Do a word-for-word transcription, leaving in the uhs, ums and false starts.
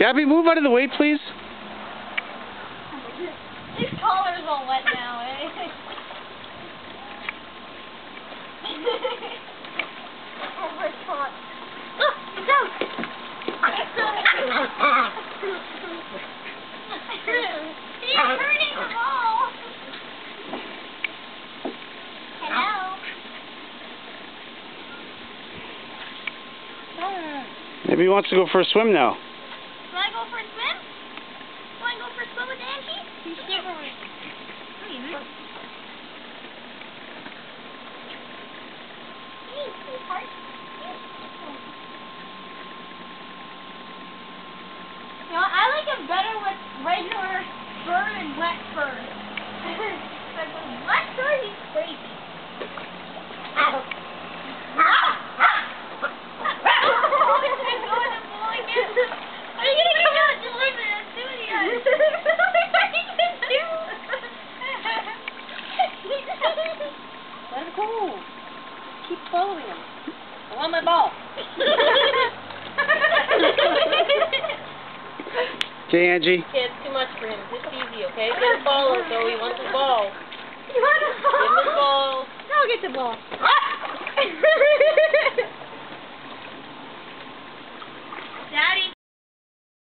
Gabby, move out of the way, please. His collar's all wet now, eh? Oh, it's hot. Oh, it's out! He's turning the ball! Hello? Maybe he wants to go for a swim now. Wanna go for a swim? Wanna go for a swim with Angie? He's shivering. Hey, sweetheart. You know, I like him better with regular fur and wet fur. But with wet fur, he's crazy. Ow. Let him go. Keep following him. I want my ball. Okay, Angie. Okay, it's too much for him. Just easy, okay? Get his ball, so he wants his ball. You want a ball? Give him his ball. I'll get the ball.